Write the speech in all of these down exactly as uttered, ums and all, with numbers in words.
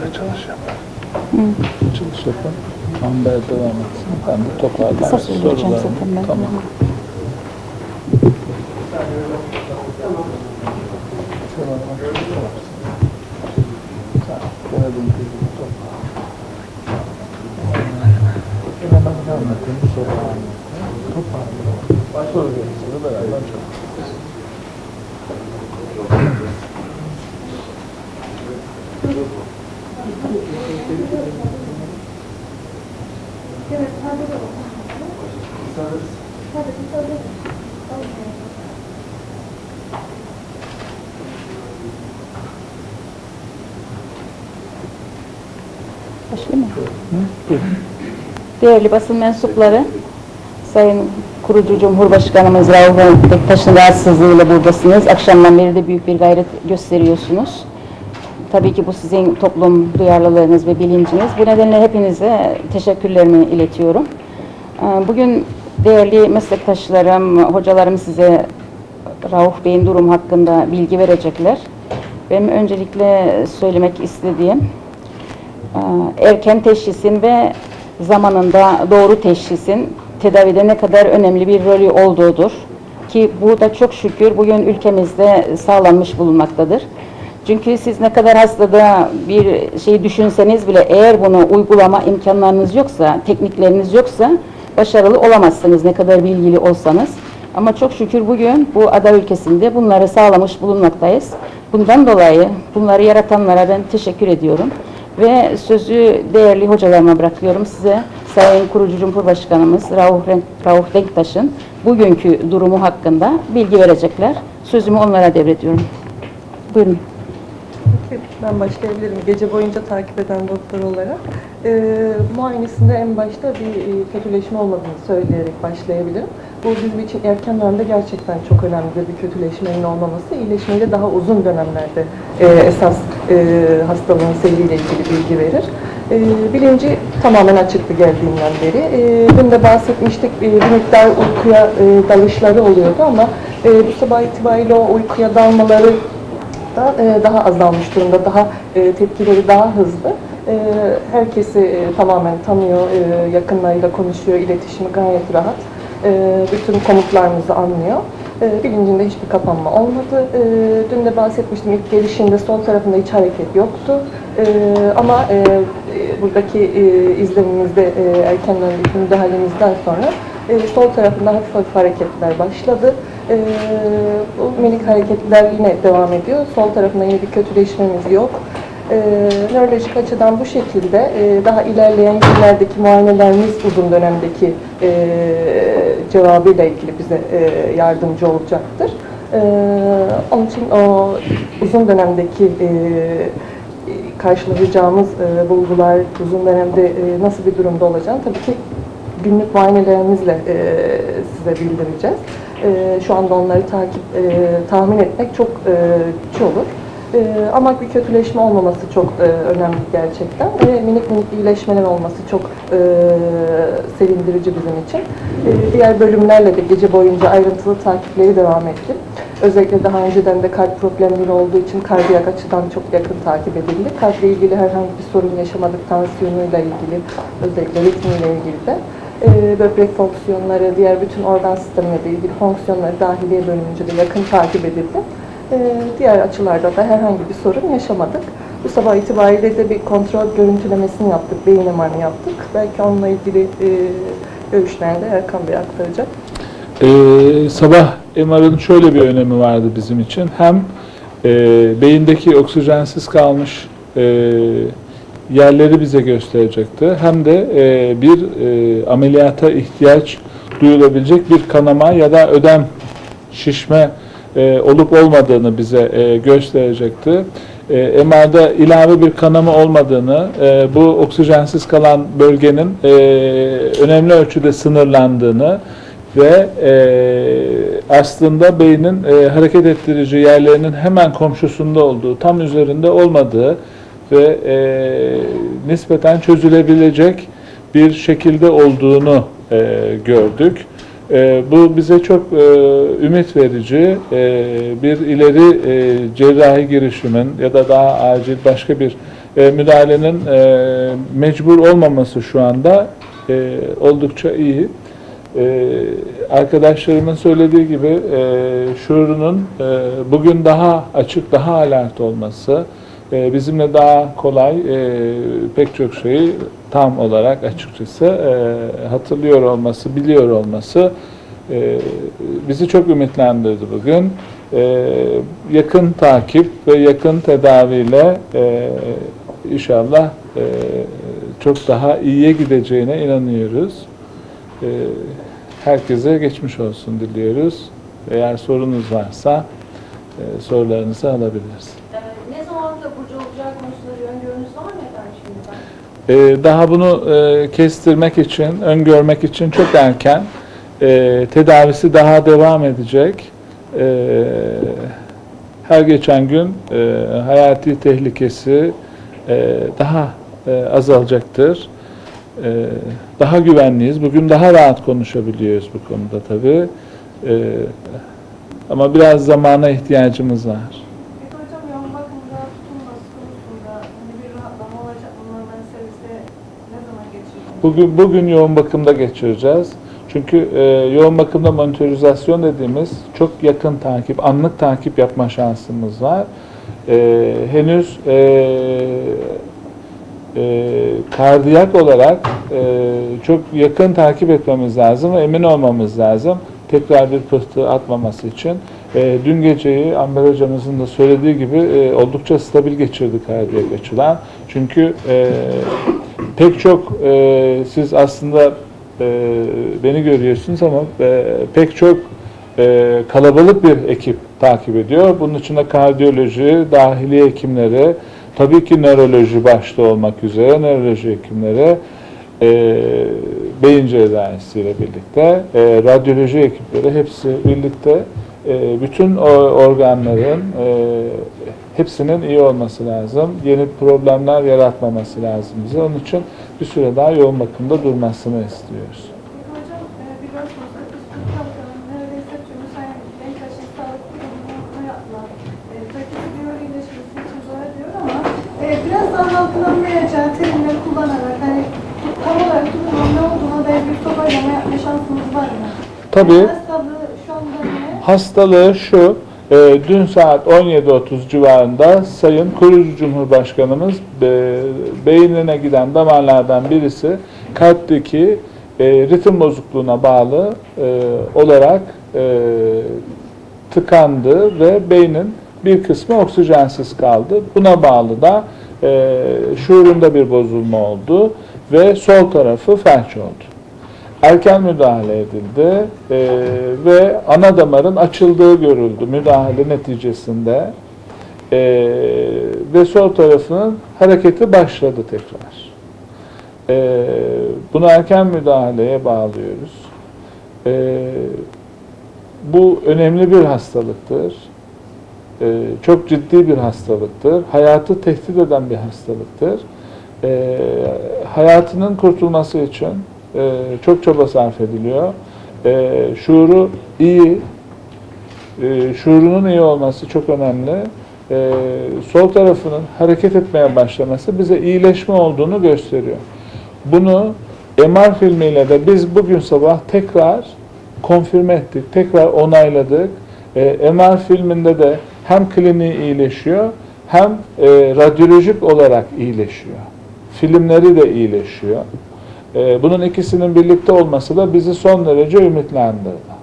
açılış yapar. Açılış yapar. Amber devam etsin. Ben de toparlarım. Sorularım. Tamam. Başlayayım mı? Değerli basın mensupları, Sayın Kurucu Cumhurbaşkanımız Rauf Denktaş'ın rahatsızlığıyla buradasınız. Akşamdan beri de büyük bir gayret gösteriyorsunuz. Tabii ki bu sizin toplum duyarlılığınız ve bilinciniz. Bu nedenle hepinize teşekkürlerimi iletiyorum. Bugün değerli meslektaşlarım, hocalarım size Rauf Bey'in durumu hakkında bilgi verecekler. Benim öncelikle söylemek istediğim, erken teşhisin ve zamanında doğru teşhisin tedavide ne kadar önemli bir rolü olduğudur. Ki bu da çok şükür bugün ülkemizde sağlanmış bulunmaktadır. Çünkü siz ne kadar hastada bir şey düşünseniz bile eğer bunu uygulama imkanlarınız yoksa, teknikleriniz yoksa başarılı olamazsınız ne kadar bilgili olsanız. Ama çok şükür bugün bu ada ülkesinde bunları sağlamış bulunmaktayız. Bundan dolayı bunları yaratanlara ben teşekkür ediyorum. Ve sözü değerli hocalarıma bırakıyorum size. Sayın Kurucu Cumhurbaşkanımız Rauf, Rauf Denktaş'ın bugünkü durumu hakkında bilgi verecekler. Sözümü onlara devrediyorum. Buyurun. Ben başlayabilirim. Gece boyunca takip eden doktor olarak. E, muayenesinde en başta bir e, kötüleşme olmadığını söyleyerek başlayabilirim. Bu bizim için erken dönemde gerçekten çok önemlidir bir kötüleşmenin olmaması. İyileşmeyle daha uzun dönemlerde e, esas e, hastalığın seyriyle ilgili bilgi verir. E, bilinci tamamen açıktı geldiğinden beri. E, dün de bahsetmiştik, e, bir miktar uykuya e, dalışları oluyordu ama e, bu sabah itibariyle o uykuya dalmaları da e, daha azalmış durumda, daha e, tepkileri daha hızlı. E, herkesi e, tamamen tanıyor, e, yakınlarıyla konuşuyor, iletişimi gayet rahat. E, bütün komutlarımızı anlıyor. E, bilincinde hiçbir kapanma olmadı. E, dün de bahsetmiştim, ilk gelişinde sol tarafında hiç hareket yoktu. E, ama e, buradaki e, izlemimizde e, erken dönemdeki müdahalemizden sonra e, sol tarafında hafif hafif hareketler başladı. E, bu minik hareketler yine devam ediyor. Sol tarafında yine bir kötüleşmemiz yok. E, nörolojik açıdan bu şekilde e, daha ilerleyen günlerdeki muayenelerimiz uzun dönemdeki e, cevabıyla ilgili bize e, yardımcı olacaktır. E, onun için o uzun dönemdeki e, karşılaşacağımız e, bulgular, uzun dönemde e, nasıl bir durumda olacağını tabii ki günlük muayenelerimizle e, size bildireceğiz. E, şu anda onları takip, e, tahmin etmek çok e, güç olur. E, ama bir kötüleşme olmaması çok e, önemli gerçekten. Ve minik minik iyileşmeler olması çok e, sevindirici bizim için. E, diğer bölümlerle de gece boyunca ayrıntılı takipleri devam ettim. Özellikle daha önceden de kalp problemleri olduğu için kardiyak açıdan çok yakın takip edildi. Kalple ilgili herhangi bir sorun yaşamadık, tansiyonuyla ilgili, özellikle ritmiyle ilgili de. E, böbrek fonksiyonları, diğer bütün organ sistemiyle ilgili fonksiyonları dahiliye bölümünce de yakın takip edildi. E, diğer açılarda da herhangi bir sorun yaşamadık. Bu sabah itibariyle de bir kontrol görüntülemesini yaptık, beyin M R'ını yaptık. Belki onunla ilgili e, görüşlerini de Erkan Bey aktaracak. Ee, sabah M R'ın şöyle bir önemi vardı bizim için. Hem e, beyindeki oksijensiz kalmış e, yerleri bize gösterecekti. Hem de e, bir e, ameliyata ihtiyaç duyulabilecek bir kanama ya da ödem, şişme e, olup olmadığını bize e, gösterecekti. E, M R'da ilave bir kanama olmadığını, e, bu oksijensiz kalan bölgenin e, önemli ölçüde sınırlandığını ve e, aslında beynin e, hareket ettirici yerlerinin hemen komşusunda olduğu, tam üzerinde olmadığı ve e, nispeten çözülebilecek bir şekilde olduğunu e, gördük. E, bu bize çok e, ümit verici, e, bir ileri e, cerrahi girişimin ya da daha acil başka bir e, müdahalenin e, mecbur olmaması şu anda e, oldukça iyi. E, arkadaşlarımın söylediği gibi e, şuurunun e, bugün daha açık, daha alert olması, e, bizimle daha kolay e, pek çok şeyi tam olarak açıkçası e, hatırlıyor olması, biliyor olması e, bizi çok ümitlendirdi bugün. E, yakın takip ve yakın tedaviyle e, inşallah e, çok daha iyiye gideceğine inanıyoruz. E, herkese geçmiş olsun diliyoruz. Eğer sorunuz varsa e, sorularınızı alabiliriz. Ne zaman taburcu olacağı konusunda bir öngörünüz var mı efendim şimdiden? Ee, daha bunu e, kestirmek için, öngörmek için çok erken. E, tedavisi daha devam edecek. E, her geçen gün e, hayati tehlikesi e, daha e, azalacaktır. E, daha güvenliyiz. Bugün daha rahat konuşabiliyoruz bu konuda tabii. E, ama biraz zamana ihtiyacımız var. Peki hocam yoğun bakımda tutulması konusunda hani bir rahatlama olacak mı? Normal servise ne zaman geçirecek? Bugün, bugün yoğun bakımda geçireceğiz. Çünkü e, yoğun bakımda monitorizasyon dediğimiz çok yakın takip, anlık takip yapma şansımız var. E, henüz e, e, kardiyak olarak e, çok yakın takip etmemiz lazım ve emin olmamız lazım. Tekrar bir pıhtı atmaması için. E, dün geceyi Amber hocamızın da söylediği gibi e, oldukça stabil geçirdi kardiyak açıdan. Çünkü e, pek çok e, siz aslında e, beni görüyorsunuz ama e, pek çok e, kalabalık bir ekip takip ediyor. Bunun içinde kardiyoloji, dahiliye hekimleri, tabii ki nöroloji başta olmak üzere nöroloji hekimleri, e, beyin cerrahisiyle birlikte, e, radyoloji ekipleri hepsi birlikte e, bütün o organların e, hepsinin iyi olması lazım. Yeni problemler yaratmaması lazım bize. Onun için bir süre daha yoğun bakımda durmasını istiyoruz. Peki hocam e, biliyorsunuz ki üst Türk halkının neredeyse tümü sayın Denktaş'ın sağlık kurumunu yaptılar. E, Tabii diyor iyileşmesi için zor ediyor ama e, biraz daha halkın anlayacağı terimleri kullanarak hani tam olarak durumun ne olduğuna dair bir toparlama yapma şansımız var mı? Tabii. Yani hastalığı şu anda ne? Hastalığı şu, e, dün saat on yedi otuz civarında Sayın Kurucu Cumhurbaşkanımız e, beynine giden damarlardan birisi kalpteki e, ritim bozukluğuna bağlı e, olarak e, tıkandı ve beynin bir kısmı oksijensiz kaldı. Buna bağlı da e, şuurunda bir bozulma oldu ve sol tarafı felç oldu. Erken müdahale edildi e, ve ana damarın açıldığı görüldü müdahale neticesinde e, ve sol tarafının hareketi başladı tekrar. E, bunu erken müdahaleye bağlıyoruz. E, bu önemli bir hastalıktır. E, çok ciddi bir hastalıktır. Hayatı tehdit eden bir hastalıktır. E, hayatının kurtulması için Ee, çok çaba sarf ediliyor. Ee, şuuru iyi, e, şuurunun iyi olması çok önemli. Ee, sol tarafının hareket etmeye başlaması bize iyileşme olduğunu gösteriyor. Bunu M R filmiyle de biz bugün sabah tekrar konfirme ettik, tekrar onayladık. Ee, M R filminde de hem kliniği iyileşiyor, hem e, radyolojik olarak iyileşiyor. Filmleri de iyileşiyor. Bunun ikisinin birlikte olması da bizi son derece ümitlendirdi.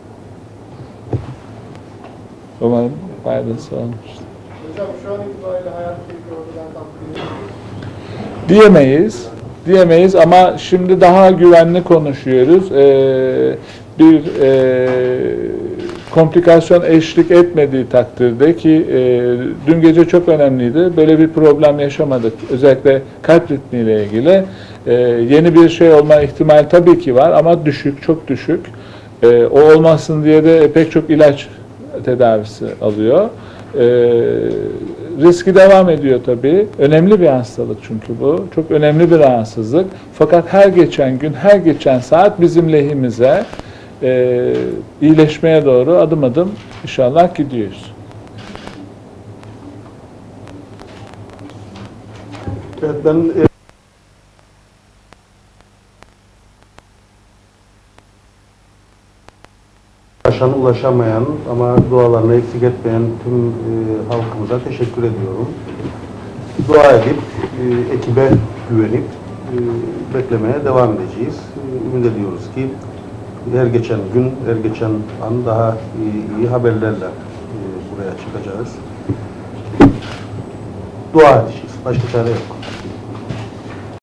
Umarım faydası olmuştur. Hocam şu an itibariyle hayat tehlikeli ortadan kalktı diyemeyiz. Diyemeyiz ama şimdi daha güvenli konuşuyoruz. Ee, bir e, komplikasyon eşlik etmediği takdirde ki e, dün gece çok önemliydi. Böyle bir problem yaşamadık. Özellikle kalp ritmiyle ilgili. Ee, yeni bir şey olma ihtimali tabii ki var ama düşük, çok düşük. Ee, o olmasın diye de pek çok ilaç tedavisi alıyor. Ee, riski devam ediyor tabii. Önemli bir hastalık çünkü bu. Çok önemli bir rahatsızlık. Fakat her geçen gün, her geçen saat bizim lehimize. e, iyileşmeye doğru adım adım inşallah gidiyoruz. Evet, ben e, ulaşan, ulaşamayan ama dualarını eksik etmeyen tüm e, halkımıza teşekkür ediyorum. Dua edip, e, ekibe güvenip e, beklemeye devam edeceğiz. E, ümit ediyoruz ki her geçen gün, her geçen an daha iyi, iyi haberlerle e, buraya çıkacağız. Dua edeceğiz. Başka çare yok.